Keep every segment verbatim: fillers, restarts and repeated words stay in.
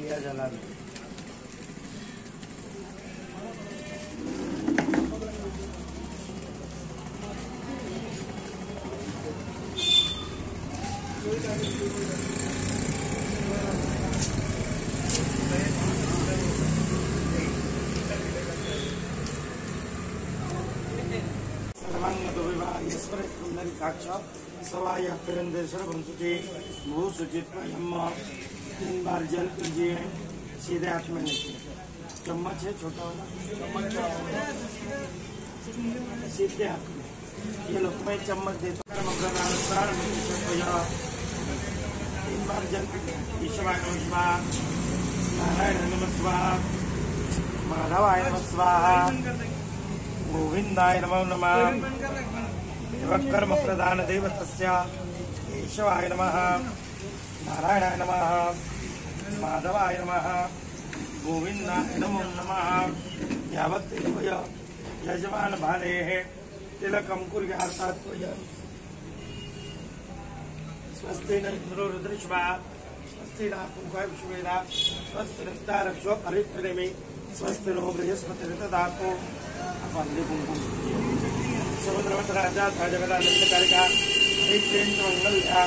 दिया जला दो। सवाय भूसुचि भूसुचित्वा तीन बार जल पीजिए, सीधे हाथ में लीजिए। चम्मच है छोटा वाला, चम्मच सीधे हाथ में ये लोग मैं चम्मच देता हूँ। तीन बार जल पीजिए। ईश्वराय नमः स्वाहा, नारायण नमः स्वाहा, माधवाय नमः स्वाहा, गोविंदाय नमो नमः। कर्म प्रदान देवतस्य केशवाय नमः, नारायणाय नमः, माधवाय नमः, गोविंदाय नमो नमः। यावत् यजमान भालेः तिलकं कुर्यात् स्वस्ति न इंद्रो रुद्रश्वा, स्वस्ति न पूर्वा विश्वेदा, स्वस्ति नस्तारक्षो परित्रिणेमि, स्वस्ति नो बृहस्पतिर्दधातु। वंदे कुंकुम समुद्रवत राजा था जगदानंद कारिका एक मंगल्या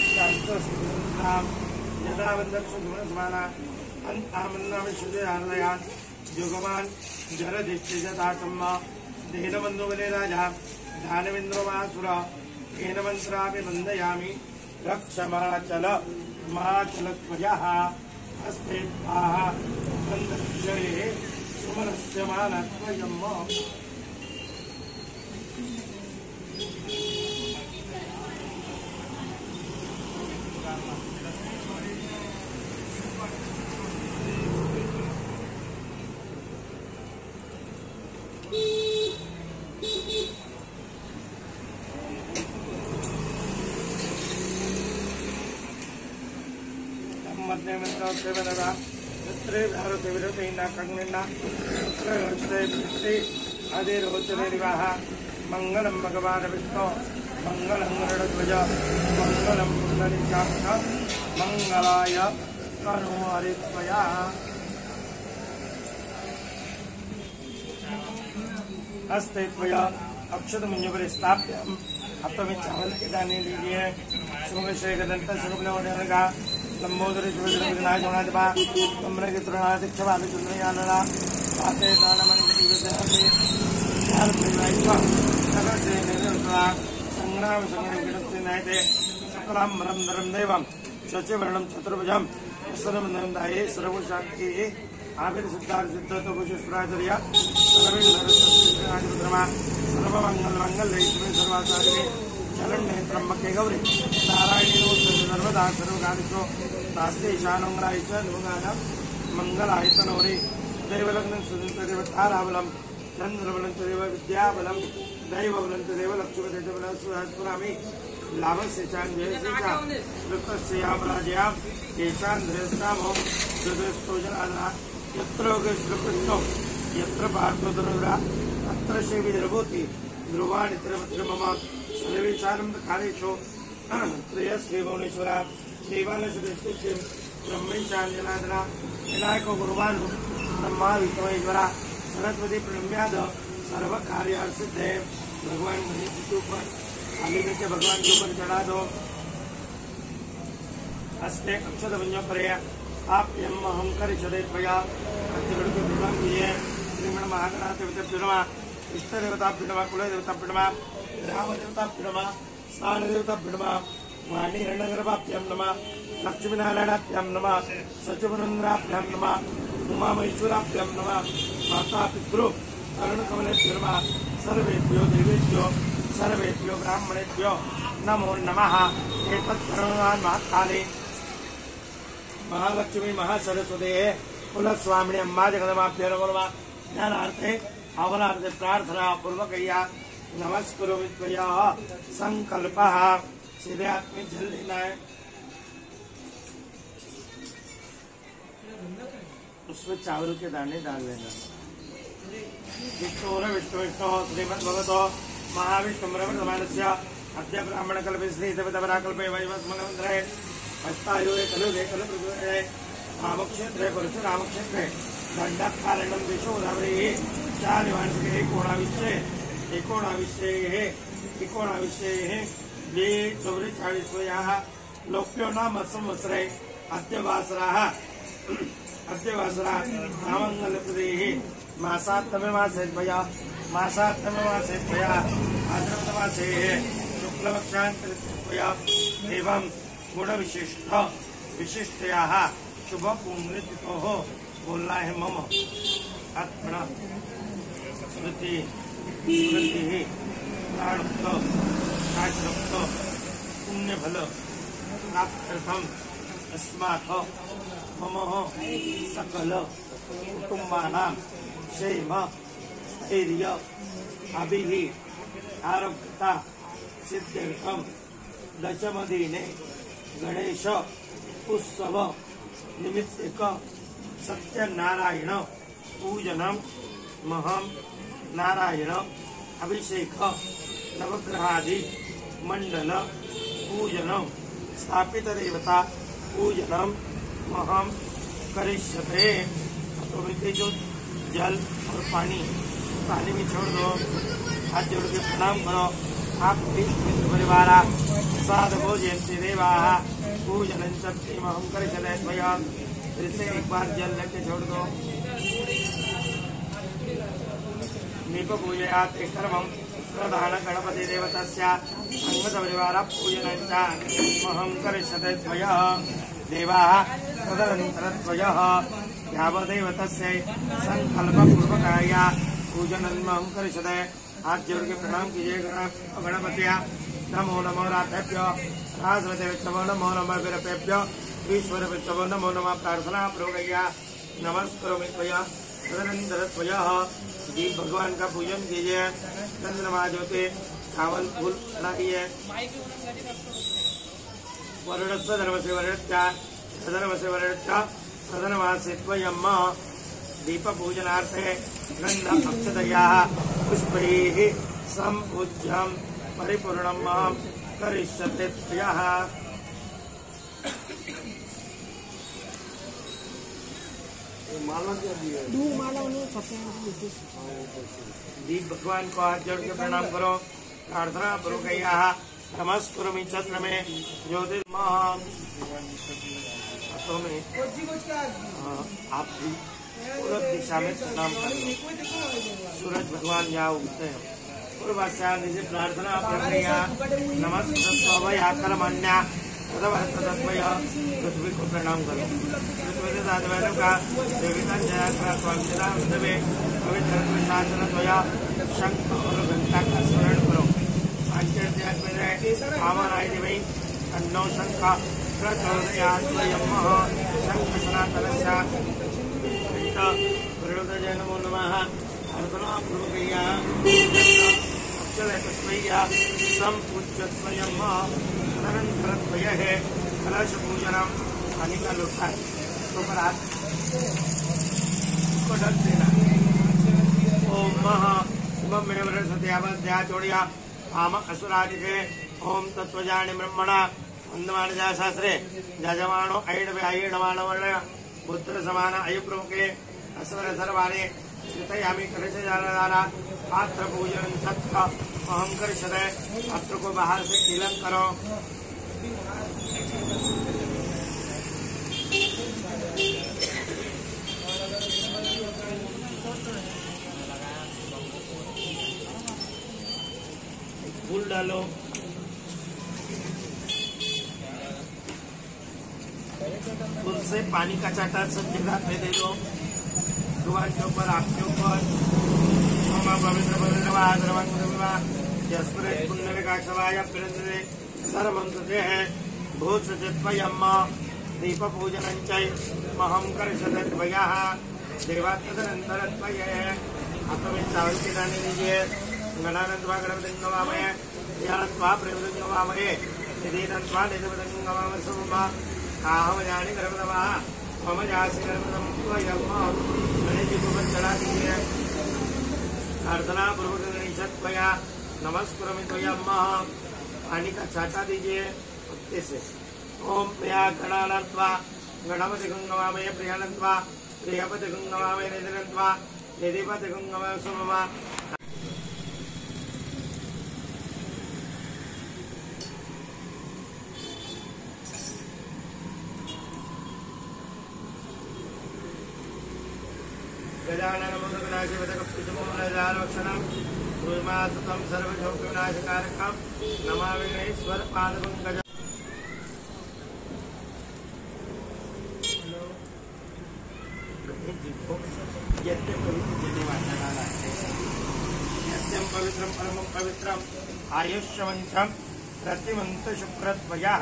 यदा वंदक्षु गुणस्माना आमन्ना विशुद्धि आलयान युगमान जलधिष्ठिजताचम्मा देनबंधुबले राजा दानवेन्द्रवासुर येन मंत्रापि वंदयामि रक्षमाचल माचलत्वयः हस्ते स्वाहा वन्दक्षये सुमनस्य मानत्वयम्। मंगलम भगवान विष्णु मंगलम गरुड़ध्वज मंगलम पुंडरीकाक्ष मंगलाय तनो हरित्वया। हस्ते त्वया अक्षत मुंजपर स्थाप्यम। हाथों में चावल के दाने लीजिए। शुभ शेखदंत शुभ लवणगा लंबोदरी शुभनाय जोनादिपा कमरे के तृणाय दिक्षवाले चंद्रयानला पाते दानमणि विद्यार्थी चार परिवार नगर से निरंतरा संग्राम संग्राम गिरते नायते सकलाम मरम नरम देवम शचिवर्णम चतुर्भुजम सर्व नंदाये सर्व शांति आविर सिद्धार्थ सिद्धतो कुशेश्वराचार्य सर्वमा सर्व मंगल मंगल लक्ष्मी सर्वाचार्य शरण्ये त्र्यंबके गौरी नारायणी सर्वदा सर्वकार्येषु नास्ति ईशानोंग्राय च नमोगानं मंगलाय तनोरे दैवलग्नं सुदिनदेव ताराबलं चंद्रबलं तदेव विद्याबलं दैवबलं तदेव लक्ष्मीदेवबलं सुहस्पुरामि लाभस्य चान्यस्य च वृत्तस्य यामराजयां केशान्द्रस्तामो सुदस्तोजनादना यत्र योगेश्वरकृष्णो यत्र पार्थो धनुरा तत्र शिविर्भूति ध्रुवाणि त्रिमत्र मम सर्वेषानन्दकालेषु त्रयस्वी भुवनेश्वरा देवालयस्य ब्रह्मेशाञ्जनादना विनायको गुरुवान् ब्रह्मा विष्णुश्वरा सरस्वती प्रणम्याद सर्व कार्य सिद्धे। भगवान गणेश के ऊपर खाली करके भगवान के ऊपर चढ़ा दो। हस्ते अक्षत भंजोपरे स्थाप्यम अहंकर चरेत्वया अत्यगण को प्रणाम कीजिए। श्रीमण महागणाधिपति विद्युनमा इष्ट देवता पिणमा कुल देवता पिणमा राम देवता पिणमा स्थान देवता पिणमा वाणी रणगर्भाभ्याम नमः लक्ष्मी नारायणाभ्याम नमः सचिवनंद्राभ्याम नमः उमा महेश्वराभ्याम नमः माता पितृ अरुण कमलेभ्यो नमः सर्वेभ्यो देवेभ्यो सर्वेभ्यो ब्राह्मणेभ्यो नमो नमः। एतत्करुणान् महाकाले महालक्ष्मी महासरस्वती कुलस्वामिनी अम्मा जगदम्बाभ्यो नमो नमः। ज्ञानार्थे अवनार्थे प्रार्थना पूर्वकया नमस्कुरोमि त्वया संकल्पः। सीधे हाथ में जल लेना है, उसमें चावल के दाने डाल लेना। विष्णु विष्णु विष्णु श्रीमद भगवतो महाविष्णु ब्रह्मणस्य अद्य ब्राह्मण कल्पे श्री देवता कल्पे वैवस्मंद्रे हस्तायुरे खलु दे खलु प्रभुरे रामक्षेत्रे परशुरामक्षेत्रे दंडकारणं दिशोदावरी चार वार्षिक एकोणावीसशे एकोणावीसशे हे एकोणावीसशे हे द्वे चौवेचाळीस वयाः लोप्यो नाम संवत्सरे अद्यवासराः अद्यवासरा नामङ्गलप्रदेः मासात्तमे मासे द्वया मासात्तमे मासे द्वया भाद्रपदमासे शुक्लपक्षान्तरद्वया एवं गुणविशिष्ट विशिष्टयाः शुभपुण्यतिथोः बोलना है मम अर्पण स्मृति स्मृति प्राणुक्त काशुक्त पुण्यफल प्राप्त्यर्थम अस्मात् मम सकल कुटुंबानां क्षेम स्थैर्य अभिः आरोग्यता सिद्ध्यर्थम दशमदिने गणेश उत्सव निमित्तक सत्यनारायण पूजनम महम नारायण अभिषेक नवग्रहादि मंडल पूजनम स्थापित देवता पूजनम महम करिष्यते। तो मिलते जो जल और पानी पानी में छोड़ दो, हाथ जोड़ के प्रणाम करो। आप परिवार साधको जयंती देवा पूजन महम करिष्यते स्वयं। फिर से एक बार जल लेके छोड़ दो। नीप पूजयात कर्मं प्रधान गणपति देवतस्य संगत परिवार पूजनं च महं करिष्यते स्वयं। देवाः तदनन्तरं स्वयं यावदेवतस्य संकल्पपूर्वकाय पूजनं महं करिष्यते। हाथ जोड़ के प्रणाम कीजिए गणपतिया। नमो नमो राधेभ्यो राजवदेवेभ्यो नमो नमः वीरभ्यो ईश्वर विष्णु नमो नमः प्रार्थना प्रोगया नमस्करोमि त्वया तदनंतर त्वया दीप भगवान का पूजन कीजिए। चंद्रमा ज्योति चावल फूल चढ़ाइए। वर्णस्य धर्म से वर्णच्चा सधर्म से वर्णच्चा सधर्मासे त्वयम् दीप पूजनार्थे गंध अक्षतया पुष्पैः सम्पूज्यं परिपूर्णं करिष्यते त्वयः। माला क्या दिया? दो माला उन्होंने सबसे दीप भगवान को हाथ जोड़ के प्रणाम करो। प्रार्थना करो गया नमस्कुरुमि चंद्र में ज्योतिर्मः में आप भी पूर्व दिशा में प्रणाम करो। सूरज भगवान यहाँ उगते हैं। पूर्वाशांति से प्रार्थना प्रक्रिया नमस्कृत्या कर्मण्या तदवया पृथ्वी को प्रणाम करो। पृथ्वी से साधवैनों का देविता जयात्मे पवित्र शासन द्वया शंख और घंटा का स्मरण करो। पावनाय दिवै अन्नो शंख प्रचोदयात् स्वयं शंख सनातनस्य घंटा नमो नमः। अर्पणा पूर्वकया अक्षलयतस्मैया सम्पूज्य स्वयं तदनन्तरं त्वयः कलश पूजनम पानी का लोटा तो पर हाथ को ढक देना। ओम महा शुभम में सत्यावध्या जोड़िया आम असुरादिशे ओम तत्वजानि ब्रह्मणा वंदमान जा शास्त्रे जजमानो ऐडवे ऐडमानो वर्ण पुत्र समान अयुप्रमुखे अस्वर सर्वाणि चितयामि कलश जानारा पात्र पूजन सत्य अहम करिष्यते। पात्र को बाहर से कीलन करो। फूल डालो। फूल से पानी का चाटा सब जगह पे दे दो। भगवान के ऊपर आपके ऊपर पवित्र पुण्य विकाक्षवाय प्रिय सर्वंते है भूत सचित्वयम् दीप पूजन महम करिष्यते त्वयः। देवा तदनंतर त्वयः चावल के दाने दीजिए। गणानंदवा गणपति गवामहे ज्ञानत्वा प्रेमदं गवामहे निधीनत्वा निधपदं गवामहे सुमा आहम जानी गणपतवा मम जासि गणपतम त्वयम् गणेश जी को चढ़ा दीजिए। प्रार्थना पूर्वक गणेशत्वया नमस्कुरमि त्वयम् पानी का छाटा दीजिए पत्ते से। ओम या गणानत्वा गणपति गंगवामय प्रियानंत्वा प्रियपति गंगवामय निधिनंत्वा निधिपति गंगवामय सुममा गजानन मोदकनाशि वदकपितमूलजालक्षणं सूर्यमासतं सर्वशोकविनाशकारकं नमामि गणेश्वर पादपङ्कजम्। यत्यं पवित्रं परमं पवित्रम् आयुष्यवन्तं प्रतिमन्त शुक्रद्वयः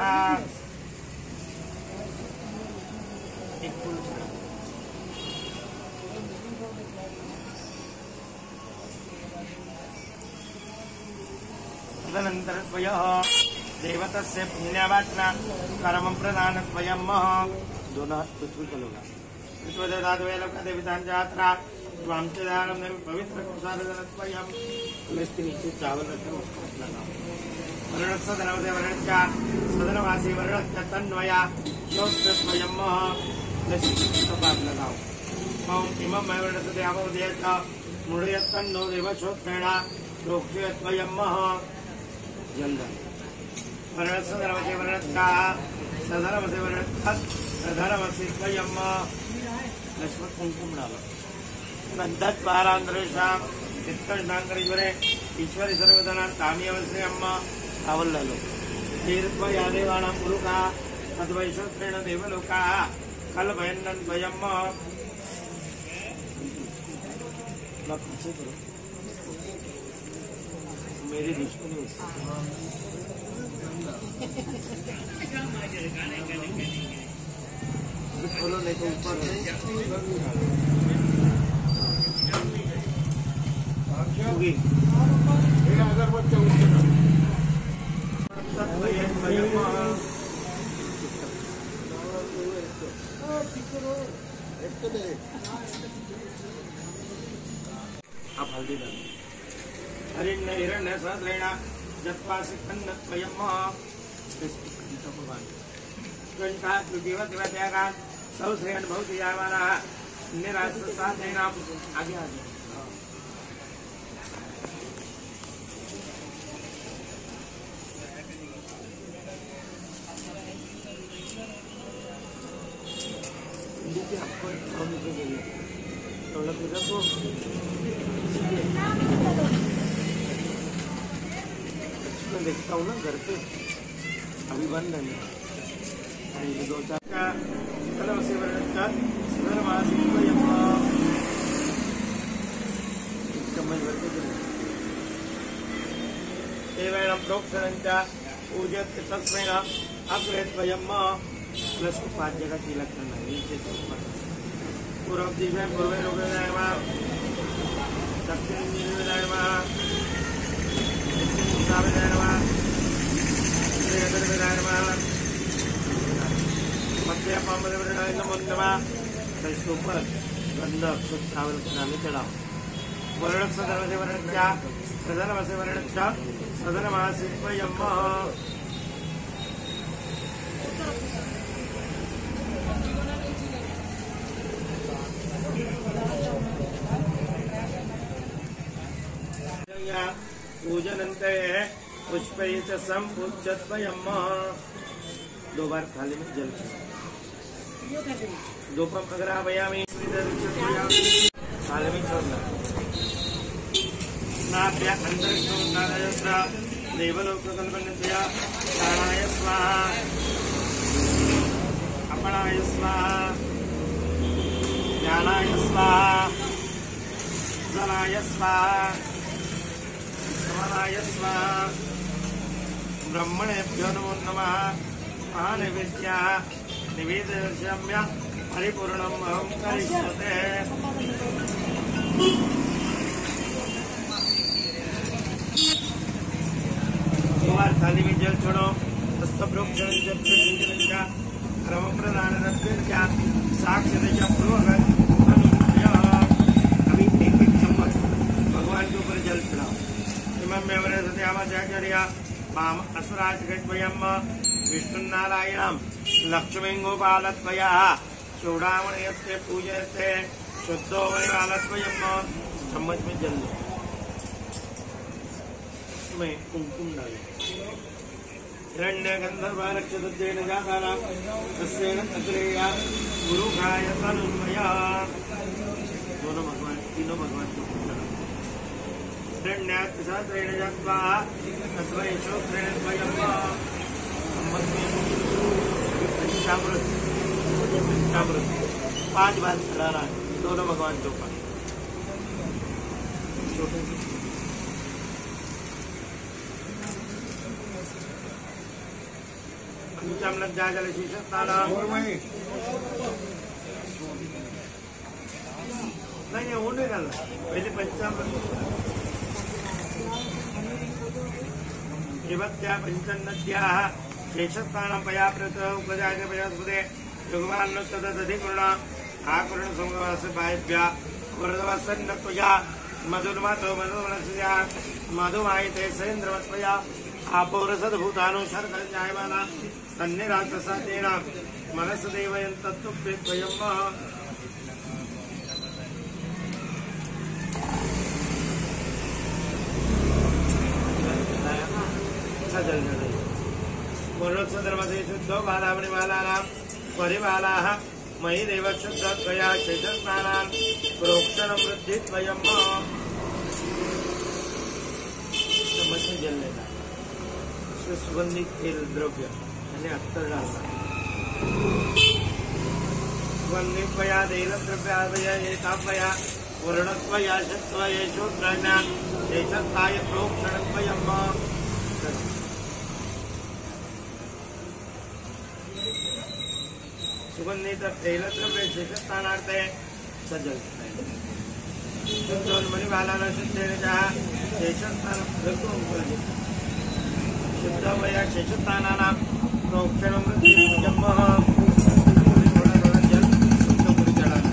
तदनन्तरद्वयः देवतस्य पुण्यवाचना कर्म प्रदानद्वयं दोनों पृथ्वी कलोगा देवितांत्रा स्वांशदानम पवित्र कुशालधनत्वयम् इसके नीचे चावल रखे वर्ण सदनवदे वर्णच्या सदनवासी वर्णस्य तन्वया श्रोत्रद्वयम् लक्ष्मीपाद लगाओ मम इमं वर्णस्य देवोदयच मुड़यत्तन्नो देवश्रोत्रेण प्रोक्ष्यद्वयम् जलधन वर्णस्य सदनवदे वर्णच्या सदनवदे वर्णस्य सदनवसी द्वयम् लक्ष्मण कुंकुम डालो गंधद्वारांतरेषां नित्यष्टांकरीश्वरे ईश्वरी सर्वधना कामी अवश्य अम्मा आवल्ललो तीर्थया देवानां पुरुषा तद्वैश्वत्रेण देवलोकाः कल्पयन्नं द्वयम् पीछे करो मेरी दुश्मनी बोलो नहीं तो ऊपर होगी अगर बच्चा आप हल्दी डाल हरिण्य हिरण्य सहस्रेण जत्वा सिकन्नत्वयम् घंटा जीवत्यागा सौश्रेण भवति यावानाः निराश्रसाधेनाम् आगे आगे आपको मैं देखता हूँ ना घर पे अभी बंद है दो चार का प्रोक्षण पूजत तस्मेन अग्रेद्वयम् प्लस पाँच जगह तिलक करना नीचे से ऊपर पूर्व दिशा पूर्व रोगदाय दक्षिण निर्विदाय मध्य ऊपर गंध चावल चढ़ाओ वर्ण सदन से वर्ण सदन से वर्ण सदन महासिद्वयम् पूजनन्ते पुष्पैः च सम्पूज्यद्वयम् दो बार थाली में जल दो पंप अगर आयामी थाली में छोड़ना नाभ्य अंतरिक्षोन्नादयत्र देवलोककल्पनतया प्राणाय स्वाहा अपनाय स्वाहा ज्ञानाय स्वाहा जलाय स्वाहा समानाय स्वाहा ब्रह्मणेभ्यो नमो नमः महानैवेद्या निवेदयाम्य परिपूर्णम् अहं करिष्ये। बार थाली में जल छोड़ो कर्म प्रदान साक्ष्य अभी एक एक चम्मच भगवान के ऊपर जल चढ़ाओ। इमं में वरदत्याचार्य माम असुराज गद्वयम् विष्णु नारायणम् लक्ष्मीं गोपालत्वया चूड़ामणयस्य पूजयते शुद्धो वैवालत्वयम् चम्मच में जल लो, उसमें कुमकुम डालो। हिरण्य गंधर्वारक्षतेन जातानां तस्येन तत्रेया गुरुखाय तनुमया। दोनों भगवान तीनों भगवान को हिरण्यात् सहस्रेण जात्वा तस्मै श्रोत्रेण स्वयं पंचामृत पंचामृत पांच बार चढ़ाना है दोनों भगवान के ऊपर। पंचामृत जा जल शीर्षस्थाना नहीं नहीं वो नहीं डालना, पहले पंचामृत विभक्त्या पंचन्नद्याः शेषस्थानं पया प्रत उपजाय पयास्पदे युगमान्नस्तदधिकुर्णा आकुर्ण संगमस्य पायभ्या वरदवसन्नत्वया मधुर्मातो मधुमनस्या मधुमायिते सेन्द्रवत्वया आपोरसद्भूतानो शर्करञ्जायमाना तन्निराससातेन मनसदेवयन् तत्तुप्यत्वयम् सजल पुनरुत्सधर्मसे शुद्धो बालामणिमालानां परिबालाः मयि देव शुद्धत्वया शेषस्नानान् प्रोक्षणं वृद्धित्वयम्। चम्मच में जल लेना, उसमें सुगंधित तेल द्रव्य यानी अत्तर डालना। सुगंधित्वया तेल द्रव्यादया एतावया वर्णत्वया शत्वये शूद्रज्ञा शेषस्थाय प्रोक्षणत्वयम्। सुगंधित तेल द्रव्य शेषस्थानार्थे सजल शुद्धोन्मणिबालानां शुद्धेन जहाँ शेषस्थानं शुद्धवया शेषस्थानानां प्रोक्षणं वृद्धित्वयम्। थोड़ा थोड़ा जल शुद्ध चढ़ाना,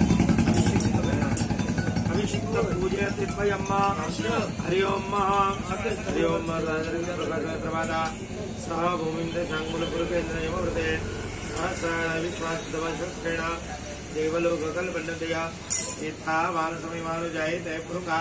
अभिषिक्त पूजयतित्वयम्। हरि ओम हरि ओम प्रभादा सह भूमिं शाङ्गुलपुरकेन्द्रयमवृते विश्वासदवशुत्रेण देवलोककल्पनतया एता बालसमयमानुजायते पुरुषा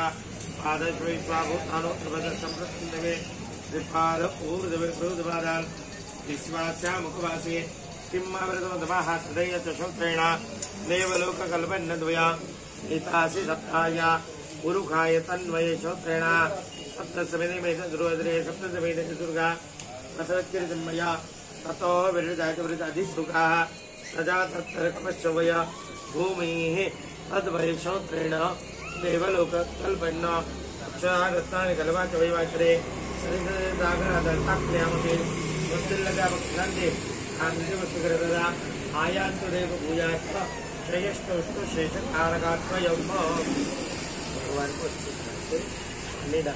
पादश्वैश्वाभूतानोत्तरपदसम्प्रतिन्दवे त्रिपाद ऊर्ध्वे क्रोधपादान् विश्वास्या मुखवासी किम्मावृतमधमाः हृदय च श्रोत्रेण देवलोककल्पनद्वया एतासि सप्ताया पुरुषाय तन्वये श्रोत्रेण सप्तसमेते मेध ध्रुवद्रे सप्तसमेते दुर्गा असरत्किरितन्मया ततो विरजाधिभुकाः सजा तत्तरकपश्चवय भूमिः तद्वय श्रोत्रेण देवलोककल्पन्न अक्षरागतानि कल्पा च वैवाचरे सरिसदाग्रहदर्ताक्रियामते वत्तिल्लगावक्षान्ते आन्तिवस्तुकरदा आयान्तु देव भूयात्व श्रेयष्टुष्टु शेषकारकात्वयम्। भगवान को अच्छी तरह से निडा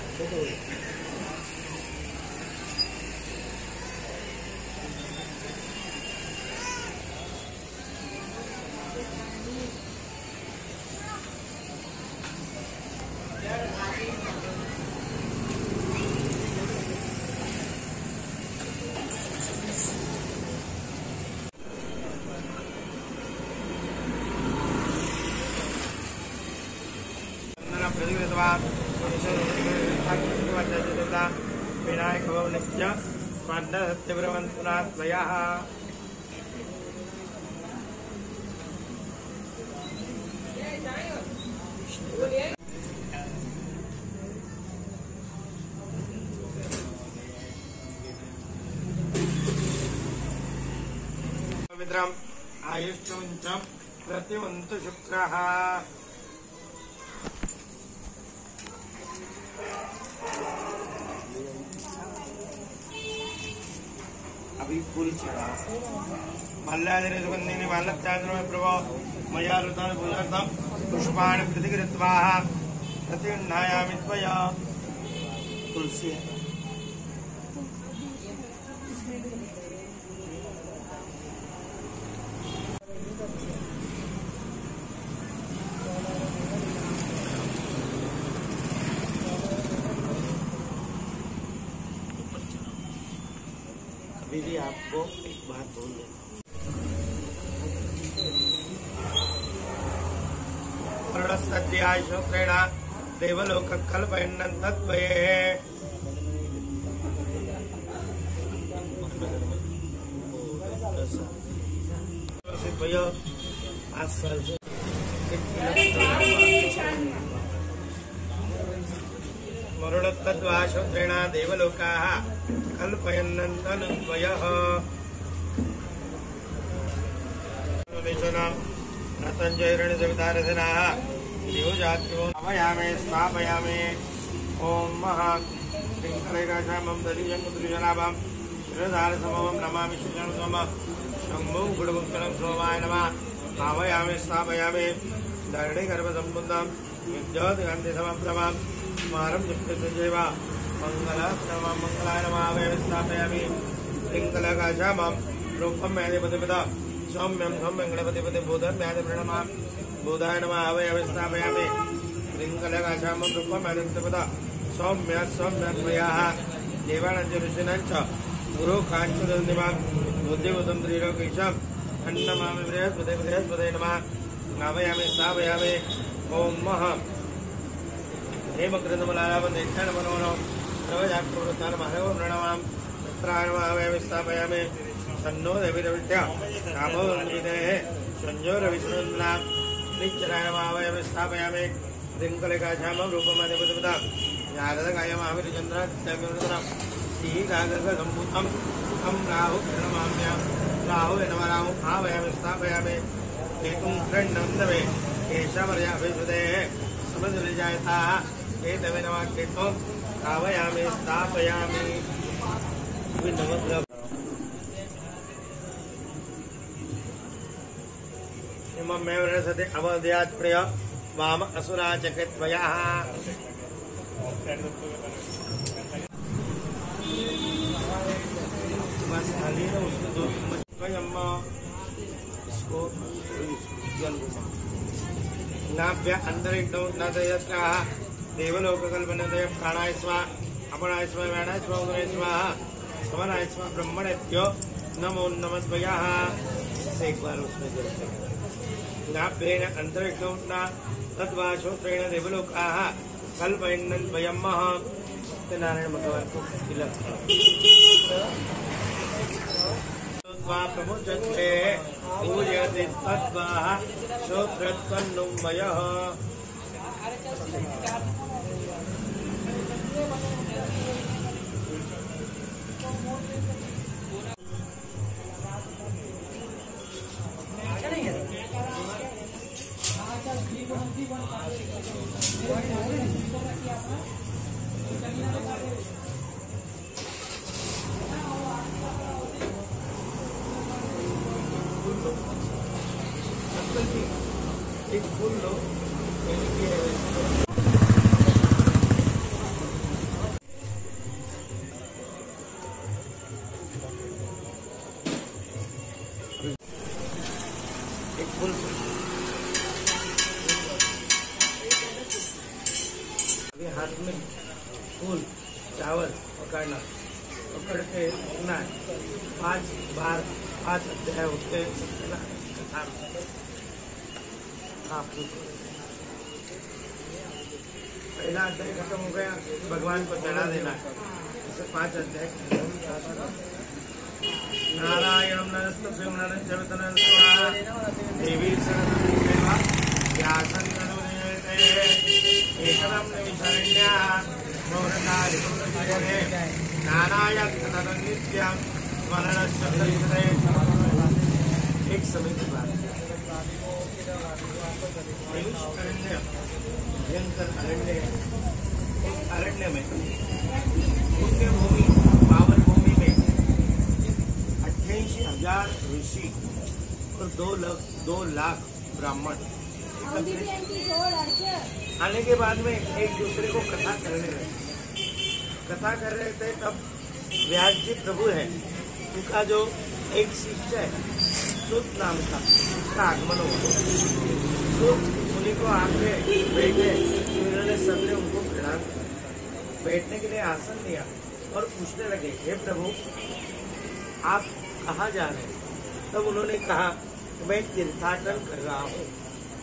विनायक भवनस्य पाण्डसत्यब्रह्मन्त्वनात्मयः। पवित्रम् आयुष्यवन्तं प्रतिवन्तु शुक्रः। अभी पूरी चढ़ा मल्लादिने सुगन्धिने बालत्याग्रमे प्रभो मया ऋतानि पूजार्थं पुष्पाणि प्रतिगृहीत्वा प्रतिगृह्णायामि त्वया। तुलसी अभी भी आपको एक बात बोल देना, तस्याश्रोत्रेण देवलोक कल्पयन् तद्वये पाँच साल से मरुणोत्तद्वाश्रोत्रेण देवलोकाः कल्पयन् तद्वयः रतंजयरणितारधनाः देवजात्यो अवयामे स्थापयामे ओम महा लिंगलेकाशामं दलिजंगुत्रिजनाभं शिरधारसमं नमामि शिवजनसम शंभो गुडमुक्तनं सोमाय नमः आवयामे स्थापयामे धरणिगर्भसम्बुद्धं विद्योतगन्धिसमप्रभं स्मारं नित्यसंजैव मङ्गलस्तमं मङ्गलाय नमः आवयामे स्थापयामि लिंगलेकाशामं रूपं मेधिपतिपदा सौम्यं सौम्यं गणपतिपति बोधन व्याध प्रणमा बोधाय नमः आवयामे स्थापयामि लिंगलेकाशामं रूपं मेधिपतिपदा सौम्य सौम्य त्वयाः देवानञ्जऋषिणञ्च गुरु काञ्चुरनिवां बुद्धिबुद्धं त्रिलोकेशम् अन्नमामि बृहस्पते बृहस्पते नमः आवयामे स्थापयामि ओम मह हेमकृतमलालाभनेक्षण मनोनो सर्वजातप्रवृत्तान महादेव प्रणमां तत्राय नमः आवयामे स्थापयामि सन्नो देवीरविद्या रामो वन्दितेः संजोरविष्णुनां नित्यराय नमः आवयामे स्थापयामि लिंगलेकाशामं रूपमधिपतिपदां यादकायमाविरचन्द्रात्यग्निरुद्रं श्रीकागसम्भूतं तं राहु प्रणमाम्यां राहु नमः राहु आवयामे स्थापयामि एकं खण्डं नवे केशवर्याभिषुदेः समजलिजायताः एतवे नमः कीर्तम् आवयामे स्थापयामि इमं मे वर्णसते अवध्यात् प्रिय वाम असुरा चकृत्वयाः बस खाली ना उसको दो भाई अम्मा इसको जल घुमा नाभ्य अंदर एकदम नदयत्रा देवलोक कल्पनदय प्राणाय स्वा अपनाय स्वा व्यानाय स्वा उदराय स्वाहा समनाय स्वा ब्रह्मणेत्यो नमो नमस्वयाः से एक बार उसमें जल नाभ्येन अंदर एकदम तद्वाश्रोत्रेण देवलोकाः कल्पयन् द्वयम्मः नारायण भगवान को तिलक प्रमुचते पूजयति तद्वाः श्रोत्रत्वन्नुमयः एक फूल लो एक फूल अभी हाथ में फूल चावल पकड़ना पकड़ के रखना है पांच बार पांच अध्याय होते हैं कथा आप पहला अध्याय खत्म हो गया भगवान को चढ़ा देना है इसे पांच अध्याय नारायणं नमस्तुभ्यं नरञ्जवितनं स्वाहा देवी शरणं व्यासं तनुजयते एकनं निशरण्या मोहनादिपुरजये नारायणं नित्यं स्मरणस्य एक समय की बात अरण्य भयंकर अरण्य उस अरण्य में पुण्य भूमि पावन भूमि में अट्ठाईस हजार ऋषि और दो लाख दो लाख ब्राह्मण आने के बाद में एक दूसरे को कथा करने लगे। कथा कर रहे थे तब व्यास जी प्रभु है उनका जो एक शिष्य है सुत नाम का उसका आगमन हुआ। सुत मुनि को आके बैठे उन्होंने सबने उनको प्रणाम बैठने के लिए आसन दिया और पूछने लगे हे प्रभु आप कहाँ जा रहे हैं। तब उन्होंने कहा मैं तीर्थाटन कर रहा हूँ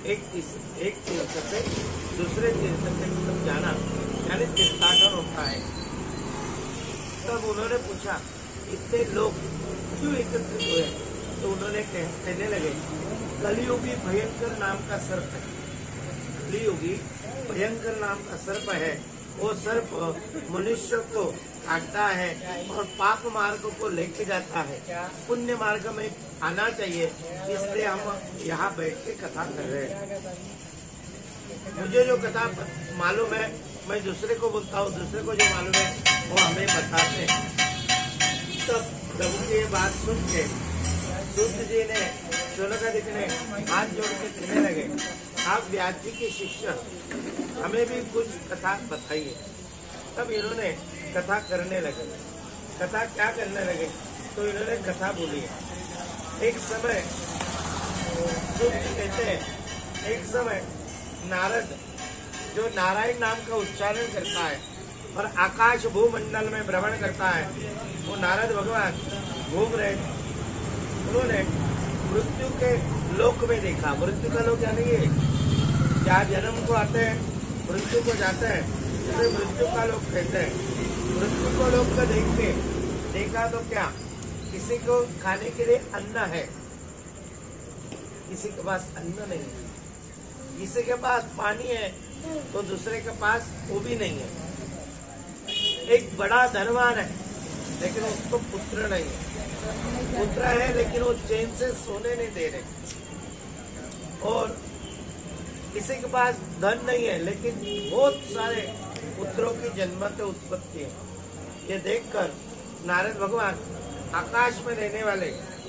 एक एक तीर्थ से दूसरे तीर्थ तक जाना यानी तीर्थाटन होता है। तब उन्होंने पूछा इतने लोग क्यों एकत्रित हुए? तो उन्होंने कहने लगे कलियुगी भयंकर नाम का सर्प है, कलियुगी भयंकर नाम का सर्प है। वो सर्प मनुष्य को काटता है और पाप मार्ग को लेके जाता है, पुण्य मार्ग में आना चाहिए, इसलिए हम यहाँ बैठ के कथा कर रहे हैं। मुझे जो कथा मालूम है मैं दूसरे को बोलता हूँ, दूसरे को जो मालूम है वो हमें बताते हैं। तब प्रभु की ये बात सुन के सूत जी ने शौनकादिक ने हाथ जोड़ के कहने लगे आप व्यास जी के शिष्य, हमें भी कुछ कथा बताइए। तब इन्होंने कथा करने लगे। कथा क्या करने लगे? तो इन्होंने कथा बोली। एक समय सूत जी कहते हैं, एक समय नारद जो नारायण नाम का उच्चारण करता है और आकाश भूमंडल में भ्रमण करता है, वो नारद भगवान घूम रहे थे। उन्होंने मृत्यु के लोक में देखा। मृत्यु का लोक यानी ये जहाँ जन्म को आते हैं मृत्यु को जाते हैं, जिसे मृत्यु का लोक कहते हैं। मृत्यु को लोक को देख के देखा तो क्या, किसी को खाने के लिए अन्न है, किसी के पास अन्न नहीं है, किसी के पास पानी है तो दूसरे के पास वो भी नहीं है। एक बड़ा धनवान है लेकिन उसको पुत्र नहीं है, पुत्र है लेकिन वो चैन से सोने नहीं दे रहे। और किसी के पास धन नहीं है लेकिन बहुत सारे पुत्रों की जन्मत उत्पत्ति है। ये देखकर नारद भगवान आकाश में रहने वाले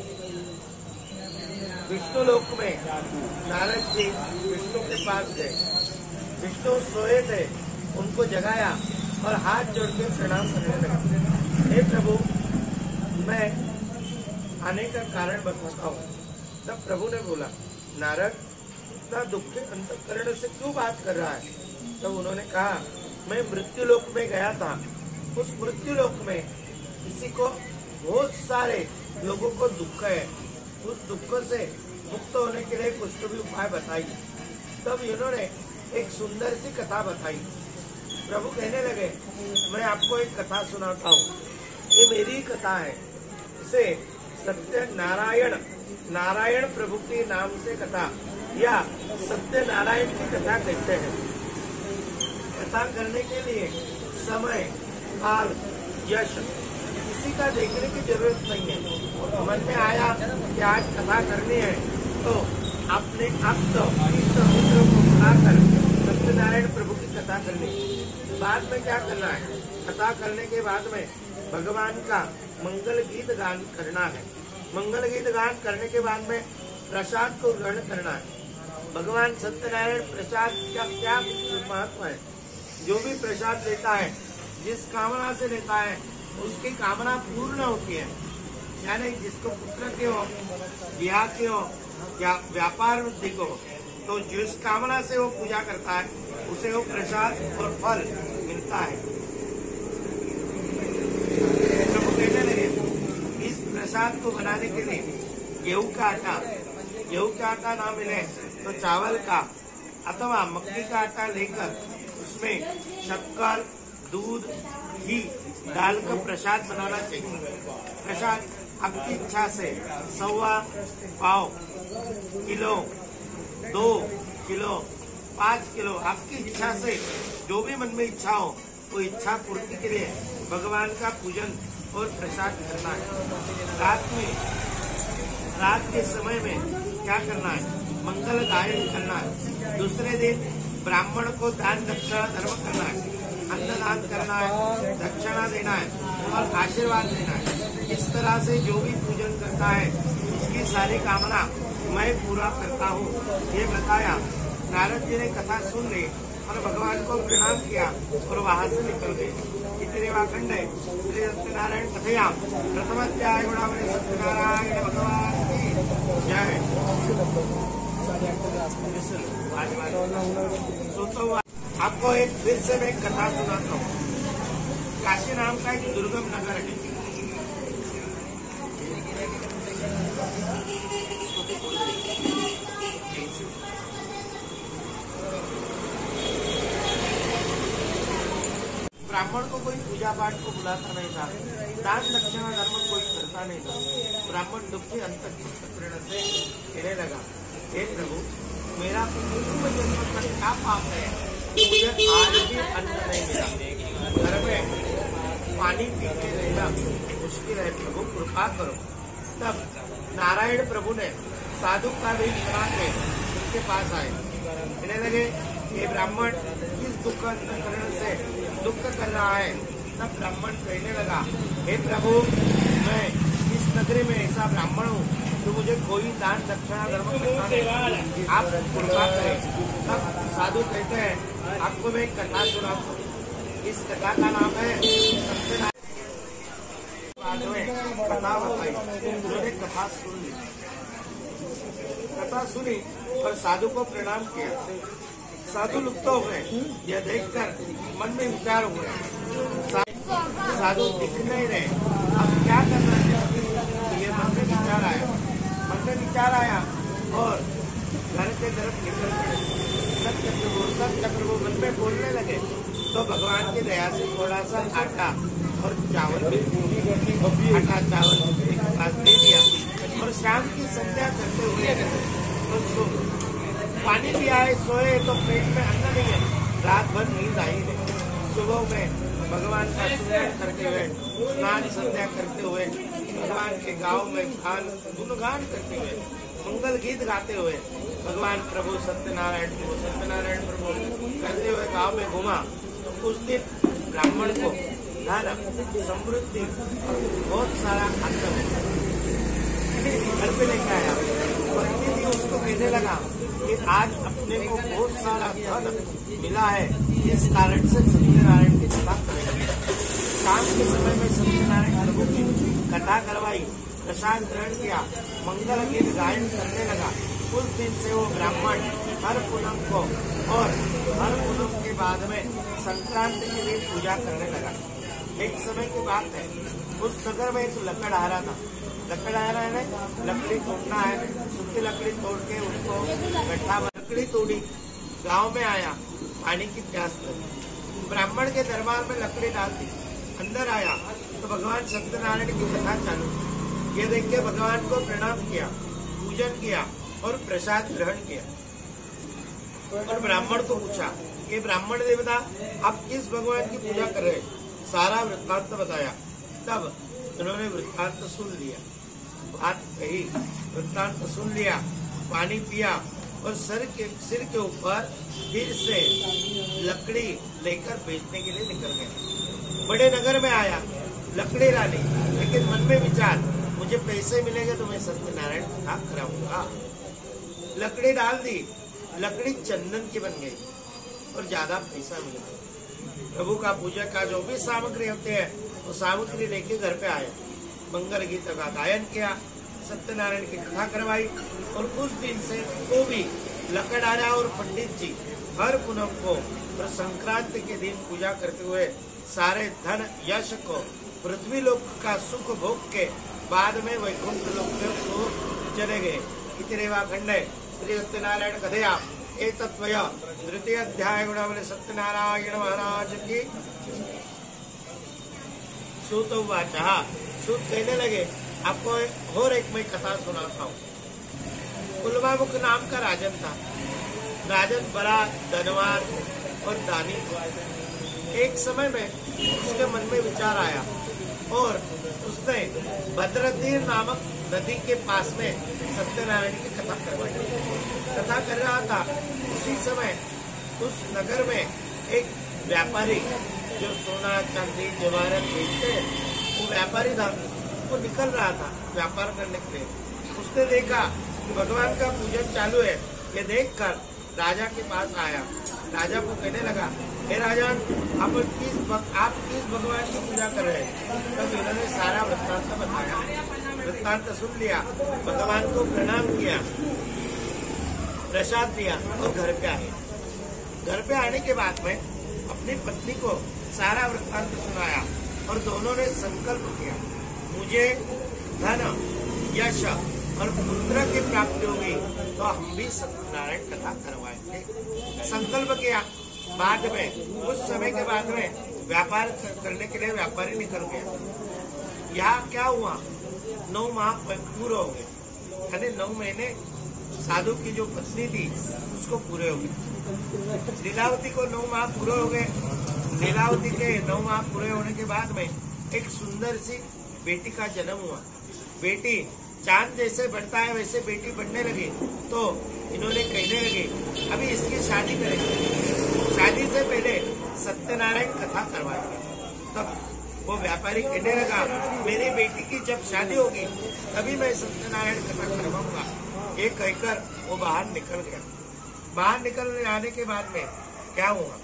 विष्णु लोक में नारद जी विष्णु के पास गए। विष्णु सोए थे, उनको जगाया और हाथ जोड़ के प्रणाम करने लगे। हे प्रभु, मैं आने का कारण बताता हूँ। तब प्रभु ने बोला नारद इतना दुख के अंतःकरण से क्यों बात कर रहा है? तब उन्होंने कहा मैं मृत्यु लोक में गया था, उस मृत्यु लोक में किसी को बहुत सारे लोगों को दुख है, उस दुख से मुक्त होने के लिए कुछ तो भी उपाय बताइए। तब इन्होंने एक सुंदर सी कथा बताई। प्रभु कहने लगे मैं आपको एक कथा सुनाता हूँ, ये मेरी ही कथा है। इसे सत्य नारायण नारायण प्रभु के नाम से कथा या सत्य नारायण की कथा कहते हैं। कथा करने के लिए समय काल यश किसी का देखने की जरूरत नहीं है। मन में आया कि आज कथा करनी है तो अपने आप तो मित्रों को बुलाकर सत्यनारायण प्रभु की कथा करनी। बाद में क्या करना है? कथा करने के बाद में भगवान का मंगल गीत गान करना है। मंगल गीत गान करने के बाद में प्रसाद को ग्रहण करना है। भगवान सत्यनारायण प्रसाद का क्या महत्व है? जो भी प्रसाद लेता है, जिस कामना से लेता है उसकी कामना पूर्ण होती है। यानी जिसको पुत्र के हो, ब्याह के हो या व्यापार वृद्धि को हो, तो जिस कामना से वो पूजा करता है उसे वो प्रसाद और फल मिलता है। प्रभु कहने लगे इस प्रसाद को बनाने के लिए गेहूं का आटा गेहूं का आटा ना मिले तो चावल का अथवा मक्की का आटा लेकर उसमें शक्कर, दूध, घी डालकर प्रसाद बनाना चाहिए। प्रसाद आपकी इच्छा से सवा पाव किलो, दो किलो, पाँच किलो, आपकी इच्छा से जो भी मन में इच्छा हो वो इच्छा पूर्ति के लिए भगवान का पूजन और प्रसाद करना है। रात में रात के समय में क्या करना है? मंगल गायन करना है। दूसरे दिन ब्राह्मण को दान दक्षिणा धर्म करना है, अन्नदान करना है, दक्षिणा देना है और आशीर्वाद देना है। इस तरह से जो भी पूजन करता है उसकी सारी कामना मैं पूरा करता हूँ। ये बताया। नारद जी ने कथा सुन ली और भगवान को प्रणाम किया और वहां से निकल गए। इतने वाखंड है श्री सत्यनारायण कथया प्रथम अध्याय गुणावली सत्यनारायण भगवान की जय। सोचो आपको एक फिर से मैं कथा सुनाता हूँ। काशी नाम का एक दुर्गम नगर है। ब्राह्मण को कोई पूजा पाठ को बुलाता नहीं था, दान दक्षिणा धर्म कोई करता नहीं था। ब्राह्मण दुखी अंत की प्रेरणा से कहने लगा, हे प्रभु, मेरा पूर्व जन्म का क्या पाप है कि मुझे आज भी अन्न नहीं मिला, घर में पानी पीते रहना मुश्किल है, प्रभु कृपा करो। तब नारायण प्रभु ने साधु का भी बना के उनके पास आए, कहने लगे, ये ब्राह्मण किस दुख अंतकरण से दुख कर रहा है। तब ब्राह्मण कहने लगा, हे प्रभु, मैं इस नगरी में ऐसा ब्राह्मण हूँ तो मुझे कोई दान दक्षिणा धर्म करना नहीं, आप कृपा करें। तब साधु कहते हैं, आपको मैं एक कथा सुनाता हूँ। इस कथा का नाम है सत्यनारायण। बाद में कथा बताई, उन्होंने कथा सुन ली, कथा सुनी और साधु को प्रणाम किया। साधु लुप्त हो गए, यह देखकर मन में विचार हुए, साधु दिख नहीं रहे, अब क्या करना है। ये मन में विचार आया, मन में विचार आया और घर के तरफ निकल पड़े। सत्य प्रभु सत्य प्रभु मन में बोलने लगे तो भगवान की दया से थोड़ा सा आटा और चावल भी आटा चावल एक पास दे दिया और शाम की संध्या करते हुए और सो पानी भी आए, सोए तो पेट में अन्न नहीं है, रात भर नींद आई नहीं। सुबह में भगवान का सुमिरन करते हुए, स्नान संध्या करते हुए, भगवान के गांव में गान गुणगान करते हुए, मंगल गीत गाते हुए भगवान प्रभु सत्यनारायण प्रभु सत्यनारायण प्रभु करते हुए गांव में घूमा। तो उस दिन ब्राह्मण को धन समृद्धि बहुत सारा अन्न घर पे लेके आया। प्रतिदिन उसको कहने लगा कि आज अपने को बहुत सारा धन मिला है, इस कारण से सत्यनारायण की कथा करेंगे। शाम के समय में सत्यनारायण प्रभु की कथा करवाई, प्रसाद ग्रहण किया, मंगल गीत गायन करने लगा। उस दिन से वो ब्राह्मण हर पूनम को और हर पूनम के बाद में संक्रांति के लिए पूजा करने लगा। एक समय की बात है, उस नगर में एक लकड़हारा था। लकड़हारा है, लकड़ी तोड़ना है, सूखी लकड़ी तोड़ के उसको गड्ढा लकड़ी तोड़ी, गांव में आया, पानी की प्यास लगी, ब्राह्मण के दरबार में लकड़ी डाल दी, अंदर आया तो भगवान सत्यनारायण की कथा चालू। ये देख के भगवान को प्रणाम किया, पूजन किया और प्रसाद ग्रहण किया और ब्राह्मण को पूछा कि ब्राह्मण देवता आप किस भगवान की पूजा कर रहे हैं। सारा वृत्तांत बताया। तब उन्होंने वृत्तांत सुन लिया, बात कही, वृत्तांत सुन लिया, पानी पिया और सर के सिर के ऊपर फिर से लकड़ी लेकर बेचने के लिए निकल गए। बड़े नगर में आया, लकड़ी डाली, लेकिन मन में विचार, मुझे पैसे मिलेंगे तो मैं सत्यनारायण कथा कराऊंगा। लकड़ी डाल दी, लकड़ी चंदन की बन गई और ज्यादा पैसा मिल गया। प्रभु का पूजा का जो भी सामग्री होते हैं वो सामग्री लेके घर पे आए, मंगल गीत का गायन किया, सत्यनारायण की कथा करवाई और उस दिन से वो भी लकड़हारा और पंडित जी हर पूनम को और संक्रांति के दिन पूजा करते हुए सारे धन यश को पृथ्वी लोक का सुख भोग के बाद में वैकुंठ लोक को चले गए। इति रेवा खंडे श्री सत्यनारायण कथया एतत्वय द्वितीय अध्याय गुणावली सत्यनारायण महाराज की। सूत उवाच, सूत कहने लगे, आपको और एक मैं कथा सुनाता हूँ। कुलवामुख नाम का राजन था। राजन बड़ा धनवान और दानी था। एक समय में उसके मन में विचार आया और उसने भद्रतीर नामक नदी के पास में सत्यनारायण की कथा करवाई। कथा कर रहा था, उसी समय उस नगर में एक व्यापारी जो सोना चांदी जवाहरात बेचते हैं, वो व्यापारी था, वो निकल रहा था व्यापार करने के लिए। उसने देखा कि भगवान का पूजन चालू है। ये देखकर राजा के पास आया, राजा को कहने लगा, हे राजन, आप किस आप किस भगवान की पूजा कर रहे हैं। तब इन्होंने सारा वृत्तांत बताया। वृत्तांत सुन लिया, भगवान को प्रणाम किया, प्रसाद दिया और घर पे आए। घर पे आने के बाद में अपनी पत्नी को सारा वृत्तांत सुनाया और दोनों ने संकल्प किया, मुझे धन यश और पुत्र की प्राप्ति होगी तो हम भी सत्यनारायण कथा करवाएंगे। संकल्प किया। बाद में कुछ समय के बाद में व्यापार करने के लिए व्यापारी निकल गया। यहाँ क्या हुआ, नौ माह पूरे हो गए, यानी नौ महीने साधु की जो पत्नी थी उसको पूरे हो गए। लीलावती को नौ माह पूरे हो गए। लीलावती के नौ माह पूरे होने के बाद में एक सुंदर सी बेटी का जन्म हुआ। बेटी चांद जैसे बढ़ता है वैसे बेटी बढ़ने लगी, तो इन्होंने कहने लगे अभी इसकी शादी करेंगे, शादी से पहले सत्यनारायण कथा करवाएंगे। तब वो व्यापारी कहने लगा मेरी बेटी की जब शादी होगी तभी मैं सत्यनारायण कथा करवाऊंगा। ये कहकर वो बाहर निकल गया। बाहर निकल आने के बाद में क्या हुआ,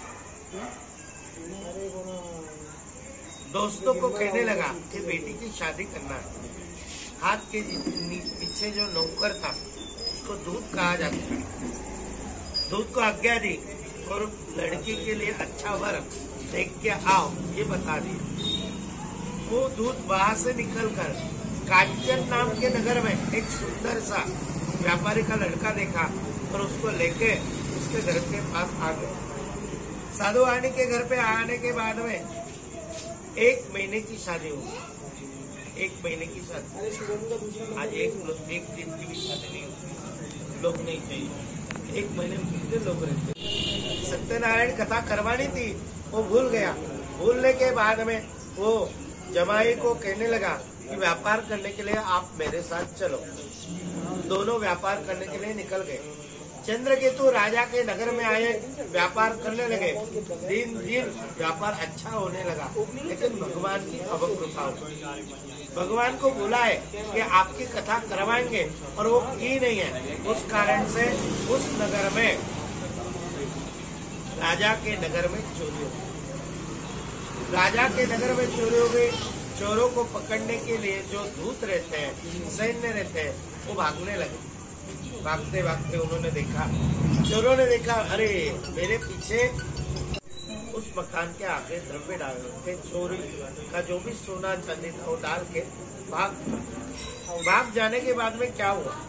दोस्तों को कहने लगा कि बेटी की शादी करना है। हाथ के पीछे जो नौकर था उसको दूध कहा जाता है, दूध को आज्ञा दी और लड़की के लिए अच्छा वर देख के आओ ये बता दिया। वो दूध वहां से निकलकर कांचन नाम के नगर में एक सुंदर सा व्यापारी का लड़का देखा और उसको लेके उसके घर के पास आ गए। साधु वाणी के घर पे आने के बाद में एक महीने की शादी हुई। एक महीने की शादी, आज एक एक दिन की भी शादी नहीं होती, लोग नहीं चाहिए। एक महीने में कितने लोग रहते। सत्यनारायण कथा करवानी थी, वो भूल गया। भूलने के बाद में वो जमाई को कहने लगा कि व्यापार करने के लिए आप मेरे साथ चलो। दोनों व्यापार करने के लिए निकल गए। चंद्रकेतु राजा के नगर में आए, व्यापार करने लगे। दिन दिन व्यापार अच्छा होने लगा, लेकिन भगवान की अवकृपा हुई। भगवान को बोला है कि आपकी कथा करवाएंगे और वो की नहीं है। उस कारण से उस नगर में, राजा के नगर में चोरी हो गई। राजा के नगर में चोरी हो गई। चोरों को पकड़ने के लिए जो दूत रहते हैं, सैन्य रहते हैं, वो भागने लगे। भागते भागते उन्होंने देखा, चोरों ने देखा अरे मेरे पीछे उस मकान के आगे द्रव्य डाल थे, चोरी का जो भी सोना चांदी था वो डाल के भाग भाग जाने के बाद में क्या हुआ,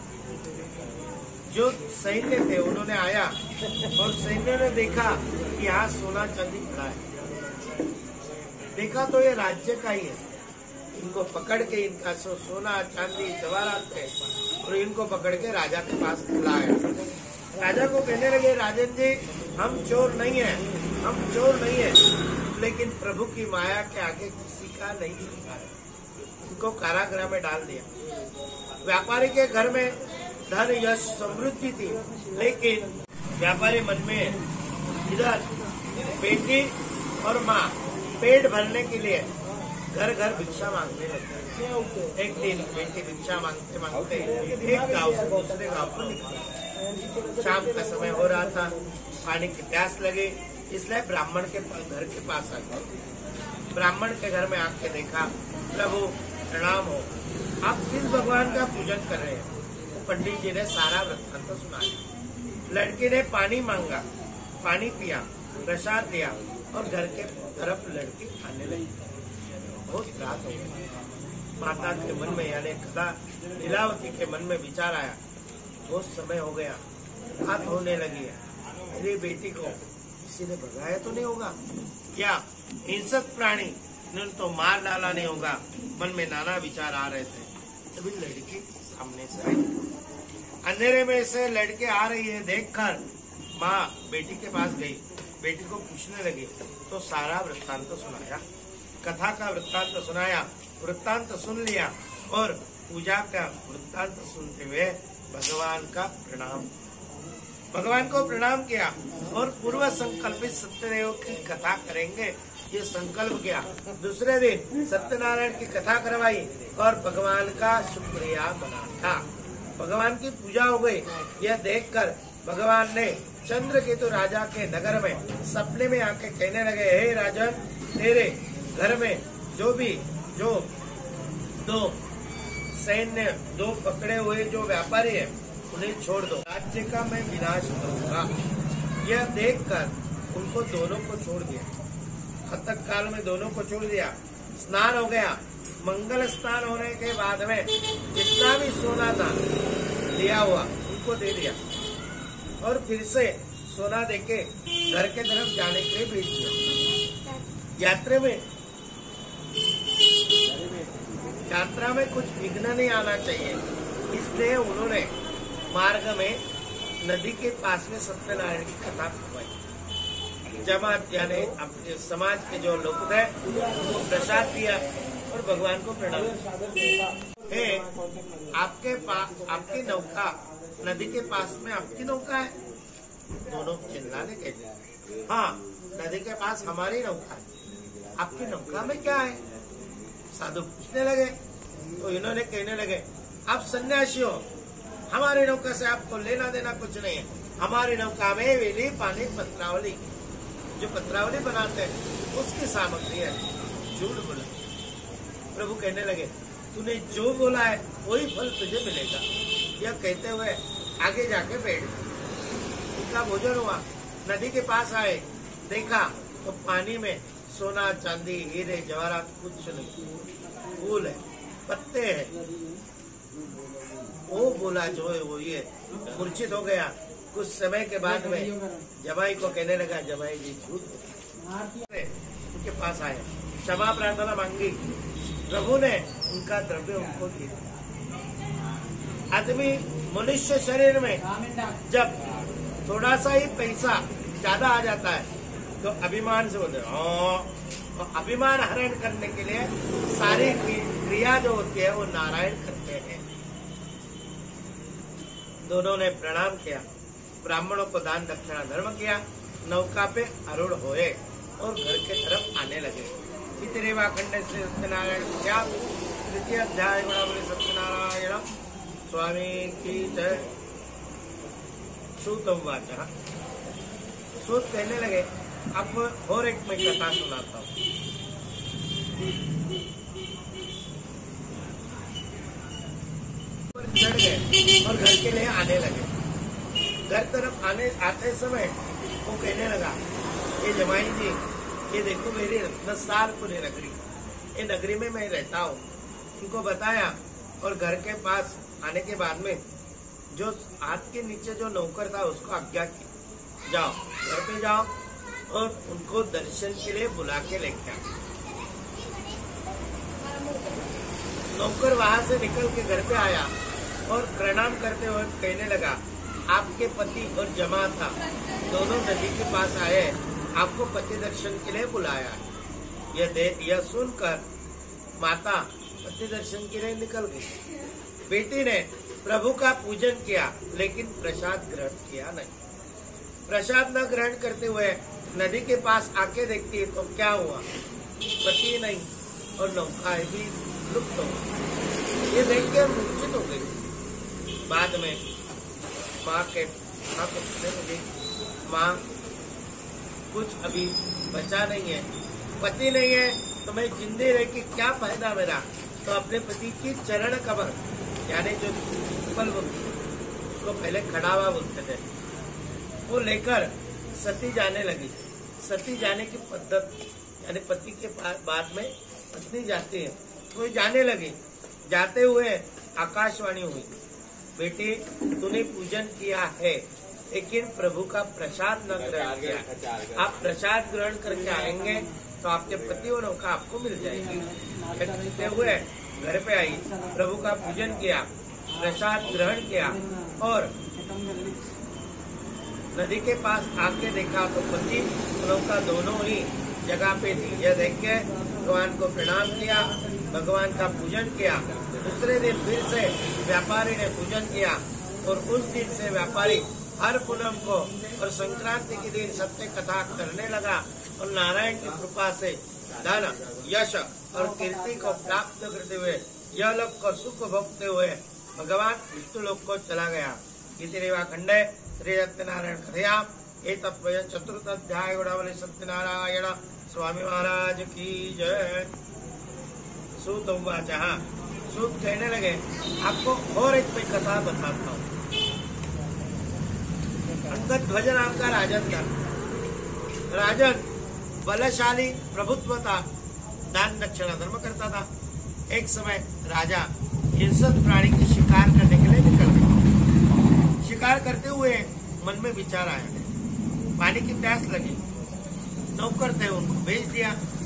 जो सैन्य थे उन्होंने आया और सैन्य ने देखा कि यहाँ सोना चांदी पड़ा है। देखा तो ये राज्य का ही है। इनको पकड़ के इनका सो, सोना चांदी जवाहरात थे और इनको पकड़ के राजा के पास लाया। राजा को कहने लगे राजन जी हम चोर नहीं है, हम चोर नहीं है, लेकिन प्रभु की माया के आगे किसी का नहीं चलता है। इनको कारागृह में डाल दिया। व्यापारी के घर में धन यश समृद्धि थी, लेकिन व्यापारी मन में इधर बेटी और माँ पेट भरने के लिए घर घर भिक्षा मांगने लगे। एक दिन बेटी भिक्षा मांगते मांगते एक गांव से दूसरे गांव को निकली। शाम का समय हो रहा था, पानी की प्यास लगी, इसलिए ब्राह्मण के घर के पास आ गए। ब्राह्मण के घर में आके देखा, प्रभु प्रणाम हो, आप किस भगवान का पूजन कर रहे हैं? पंडित जी ने सारा वृत्तांत सुनाया। लड़की ने पानी मांगा, पानी पिया, प्रसाद दिया और घर के तरफ लड़की आने लगी। बहुत रात हो गई। माता के मन में यानी कथा लीलावती के मन में विचार आया, बहुत समय हो गया, रात होने लगी है, मेरी बेटी को किसी ने भगाया तो नहीं होगा, क्या हिंसक प्राणी ने तो मार डाला नहीं होगा। मन में नाना विचार आ रहे थे। तभी लड़की सामने से आई। अंधेरे में से लड़के आ रही है देखकर माँ बेटी के पास गई, बेटी को पूछने लगी तो सारा वृत्तांत तो सुनाया, कथा का वृत्तांत सुनाया। वृत्तांत सुन लिया और पूजा का वृत्तांत सुनते हुए भगवान का प्रणाम भगवान को प्रणाम किया और पूर्व संकल्पित सत्यदेव की कथा करेंगे ये संकल्प किया। दूसरे दिन सत्यनारायण की कथा करवाई और भगवान का शुक्रिया मना था। भगवान की पूजा हो गई। यह देखकर भगवान ने चंद्रकेतु राजा के नगर में सपने में आके कहने लगे, हे राजन, तेरे घर में जो भी जो दो सैन्य दो पकड़े हुए जो व्यापारी है उन्हें छोड़ दो, राज्य का मैं विनाश करूंगा। यह देखकर उनको दोनों को छोड़ दिया। खतक काल में दोनों को छोड़ दिया। स्नान हो गया। मंगल स्नान होने के बाद में जितना भी सोना था लिया हुआ उनको दे दिया और फिर से सोना देके घर के तरफ जाने के लिए भेज दिया। यात्रा में यात्रा में कुछ विघ्न नहीं आना चाहिए, इसलिए उन्होंने मार्ग में नदी के पास में सत्यनारायण की कथा करवाई। जमात यानी अपने समाज के जो लोग थे उनको प्रसाद दिया और भगवान को प्रणाम है। आपके पास आपकी नौका नदी के पास में आपकी नौका है, दोनों चिल्लाने के हाँ नदी के पास हमारी नौका है, आपकी नौका में क्या है? साधु पूछने लगे तो इन्होंने कहने लगे आप सन्यासी हो, हमारी नौका से आपको लेना देना कुछ नहीं है, हमारी नौका में वेली पानी पत्रावली जो पत्रावली बनाते हैं उसकी सामग्री है। झूठ बोला। प्रभु कहने लगे तूने जो बोला है वही फल तुझे मिलेगा। यह कहते हुए आगे जाके बैठ गए। उनका भोजन हुआ, नदी के पास आए, देखा तो पानी में सोना चांदी हीरे जवाहरात कुछ नहीं, फूल है, पत्ते हैं। वो बोला जो है वो ये मूर्छित हो गया। कुछ समय के बाद में जमाई को कहने लगा जमाई जी झूठ उनके पास आए, क्षमा प्रार्थना मांगी, प्रभु ने उनका द्रव्य उनको दिया। आदमी मनुष्य शरीर में जब थोड़ा सा ही पैसा ज्यादा आ जाता है तो अभिमान से बोलते हैं। तो अभिमान हरण करने के लिए सारी क्रिया जो होती है वो नारायण करते हैं। दोनों ने प्रणाम किया, ब्राह्मणों को दान दक्षिणा धर्म किया, नौका पे आरूढ़ हुए और घर के तरफ आने लगे। चितिरेवा खंड से सत्यनारायण क्या तृतीय अध्याय गुणावली सत्यनारायण स्वामी की जय। सूतम वाचा सूत कहने लगे आपको और एक मैं कथा सुनाता हूँ। चढ़ गए और घर के लिए आने लगे। घर तरफ आने आते समय वो कहने लगा ये जमाई जी ये देखो मेरी रत्नसारपुरी नगरी, ये नगरी में मैं रहता हूँ। उनको बताया और घर के पास आने के बाद में जो हाथ के नीचे जो नौकर था उसको आज्ञा की जाओ घर पे जाओ और उनको दर्शन के लिए बुला के लेके आओ। नौकर वहां से निकल के घर पे आया और प्रणाम करते हुए कहने लगा आपके पति और जमाता दोनों नदी के पास आए, आपको पति दर्शन के लिए बुलाया। यह दे यह सुनकर माता पति दर्शन के लिए निकल गई। बेटी ने प्रभु का पूजन किया लेकिन प्रसाद ग्रहण किया नहीं। प्रसाद न ग्रहण करते हुए नदी के पास आके देखती है तो क्या हुआ, पति नहीं और नौका भी लुप्त हो गई। ये देख के मूर्छित हो गई। बाद में माँ के माँ को पूछने लगी माँ कुछ अभी बचा नहीं है, पति नहीं है तो मैं जिंदे रह के क्या फायदा मेरा। तो अपने पति की चरण कमर यानी जो पल उसको पहले खड़ावा बोलते थे वो लेकर सती जाने लगी। सती जाने की पद्धति यानी पति के बाद में पत्नी जाती है तो जाने लगी। जाते हुए आकाशवाणी हुई बेटी तूने पूजन किया है लेकिन प्रभु का प्रसाद न ग्रहण किया, आप प्रसाद ग्रहण करके आएंगे तो आपके पति और नौका आपको मिल जाएगी। कहते हुए घर पे आई, प्रभु का पूजन किया, प्रसाद ग्रहण किया और नदी के पास आके देखा तो पति नौका दोनों ही जगह पे थी। यह देख के भगवान को प्रणाम किया, भगवान का पूजन किया। दूसरे दिन फिर से व्यापारी ने पूजन किया और उस दिन से व्यापारी हर पूनम को और संक्रांति के दिन सत्य कथा करने लगा और नारायण की कृपा से धन यश और कीर्ति को प्राप्त करते हुए यह लोक को सुख भोगते हुए भगवान विष्णु लोक को चला गया। गीतिरेवा खंडे श्री सत्यनारायण कथया एक चतुर्थ अध्याय गुणावली सत्यनारायण स्वामी महाराज की जय। सूत वाचा सूत कहने लगे आपको और एक मैं कथा बताता हूँ। अंगद ध्वज नाम का राजन था। राजन बलशाली प्रभुत्व था, दान दक्षिणा धर्म करता था। एक समय राजा हिंसक प्राणी की शिकार करने के लिए निकल गया। शिकार करते हुए मन में विचार आया, पानी की प्यास लगी, नौकर थे उनको भेज दिया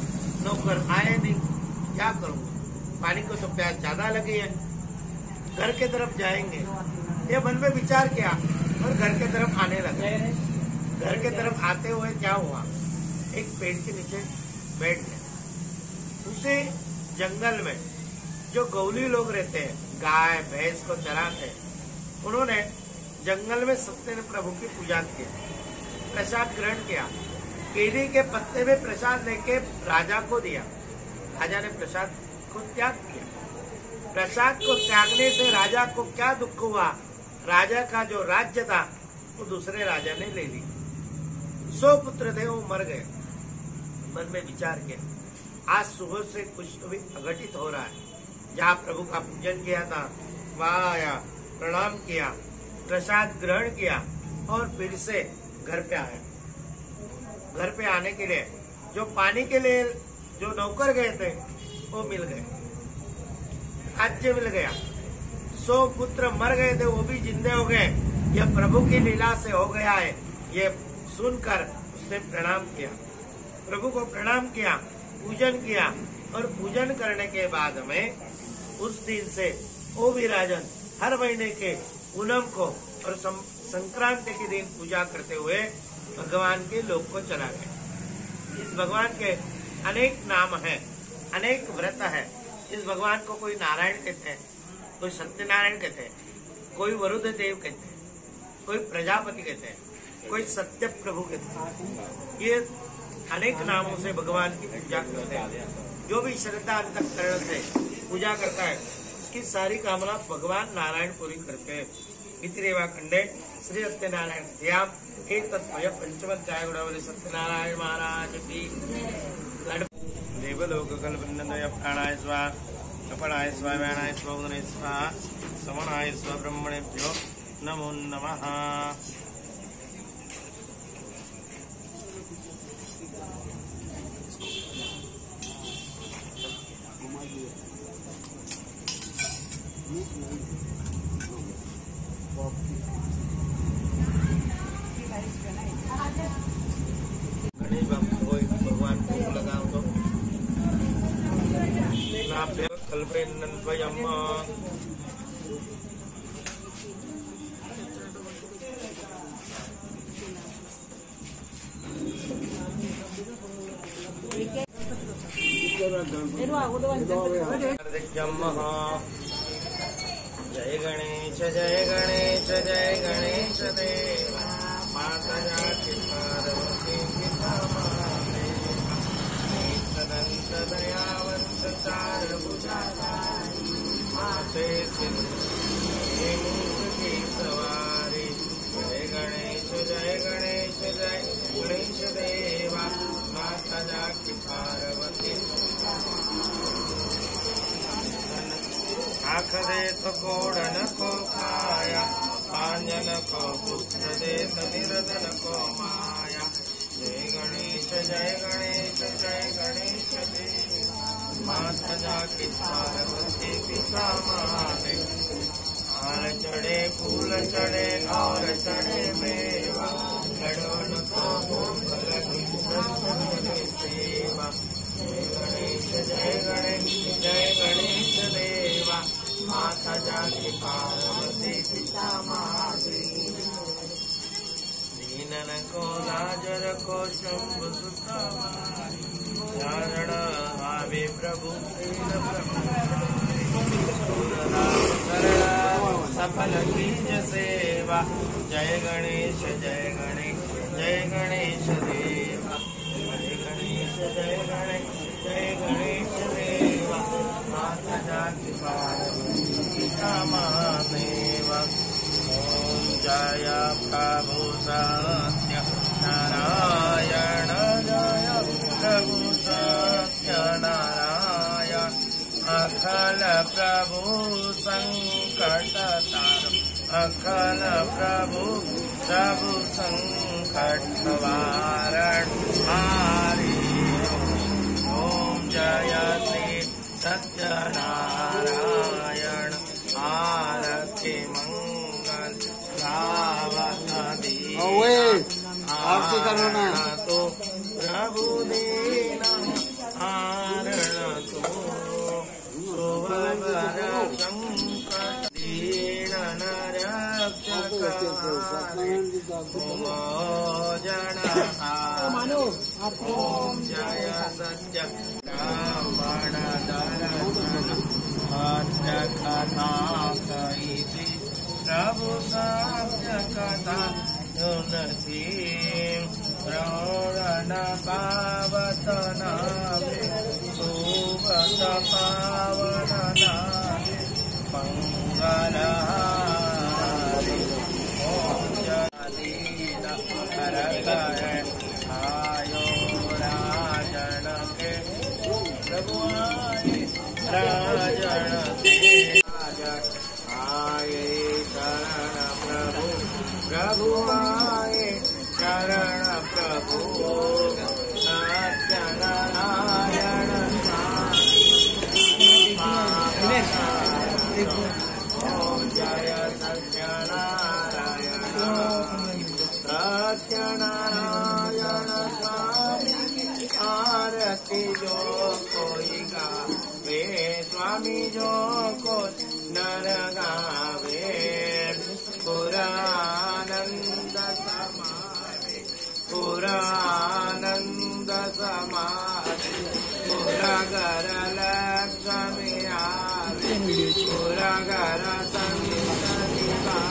नौकर आए नहीं, क्या करूं, पानी को तो प्यास ज्यादा लगी है, घर के तरफ जाएंगे। ये मन में विचार किया और घर के तरफ आने लगे। घर के तरफ आते हुए क्या हुआ, एक पेड़ के नीचे बैठ गए। उसे जंगल में जो गौली लोग रहते हैं, गाय भैंस को चराते हैं, उन्होंने जंगल में सत्यनारायण प्रभु की पूजा की, प्रसाद ग्रहण किया। केरी के पत्ते में प्रसाद लेके राजा को दिया। राजा ने प्रसाद को त्याग किया। प्रसाद को त्यागने से राजा को क्या दुख हुआ, राजा का जो राज्य था वो दूसरे राजा ने ले लिया। सौ पुत्र थे, वो मर गए। मन में विचार किया, आज सुबह से कुछ तो भी अघटित हो रहा है। जहाँ प्रभु का पूजन किया था वहां आया, प्रणाम किया, प्रसाद ग्रहण किया और फिर से घर पे आया। घर पे आने के लिए जो पानी के लिए जो नौकर गए थे वो मिल गए, राज्य मिल गया। सौ पुत्र मर गए थे, वो भी जिंदे हो गए। यह प्रभु की लीला से हो गया है, ये सुनकर उसने प्रणाम किया, प्रभु को प्रणाम किया, पूजन किया। और पूजन करने के बाद में उस दिन से वो भी राजन हर महीने के पूनम को और संक्रांति के दिन पूजा करते हुए भगवान के लोक को चला गए। इस भगवान के अनेक नाम हैं, अनेक व्रत है। इस भगवान को कोई नारायण कहते हैं, कोई सत्यनारायण कहते हैं, कोई वरुण देव कहते हैं, कोई प्रजापति कहते हैं, कोई सत्य प्रभु कहते हैं। ये अनेक नामों से भगवान की पूजा करते हैं। जो भी श्रद्धा अंतःकरण से पूजा करता है उसकी सारी कामना भगवान नारायण पूरी करते हैं। इतिरेवा खंडे श्री सत्यनारायण ध्यान एक तत्वय पंचमध्याय गुणावली सत्यनारायण महाराज की। देवलोक कल्पनदय प्राणाय स्वाहा, कपणाय स्वाहा, व्याणाय स्वाहा, उदनाय स्वाहा, समनाय स्वाहा, ब्रह्मणेभ्यो नमो नमः। गणेश भक्त हो भगवान को लगाओ तो नाभ्य कल्पयन्नद्वयम् जय गणेश जय गणेश जय गणेश देव माता जाति पार्वती पिता महादेव दयावंत चार भुजाधारी माते सिंधु की सवारी। जय गणेश जय गणेश जय गणेश देवा माता जाति पार्वती। आँख दे तो गोड़न को खाया, पांजन को पुत्र दे तो निर्धन को माया। जय गणेश जय गणेश जय गणेश देव माता जाकी पार्वती पिता महादेव। हार चढ़े फूल चढ़े और चढ़े मेवा, लड़ोन को भूख लगी सेवा। जय गणेश जय गणेश जय गणेश देवा माता जाकी पार्वती पिता महादेव। दीनन को लाजर को शंभु सुतवारी, शरण भावे प्रभु सफल कीज सेवा। जय गणेश जय गणेश जय गणेश देवा। जय गणेश जय गणेश जय गणेश देवा माता जाकी पार्वती पिता महादेव। ओम जय प्रभु सत्य नारायण जय प्रभु सत्य नारायण। अखल प्रभु संकट तार, अखल प्रभु प्रभु संकट वारण हारी। ओम जय श्री सत्यनारायण आरती मंगल गावत दीना। आरती करो ना तो प्रभु दीना। मानो ओम जय सत्य रावण दर्शन सत्य कथा कही प्रभु सत्य कथा सुनती प्रौरण पावत नामे सुवत पावन नामे मंगलहारी ओम जलीला करकर आयो राजन के प्रभु आए राजन के आए शरण प्रभु प्रभु आए शरण प्रभु सत्य नारायण ओम जय सत्य नारायण सत्य नारायण स्वामी आरती जो कोई गावे स्वामी जो कोई नर गावे पुरानंद समाधि पुरानंद समाधि पुरागर लक्ष्मी आवे पुरागर संगीत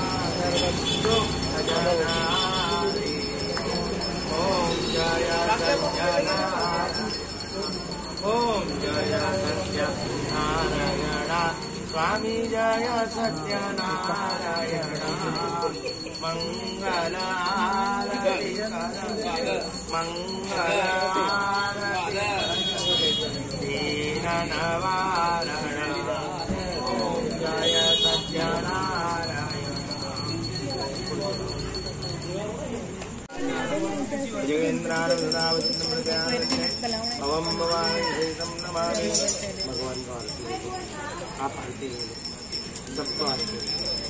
जनारी ओम जय सत्य ओम जय सत्य नारायण स्वामी जय सत्य नारायण मंगल आरती मंगल आरती दीन नवारण ओम जय सत्य नारायण अवम भवानी नमामि भगवान को आरती आप आरती सबको आरती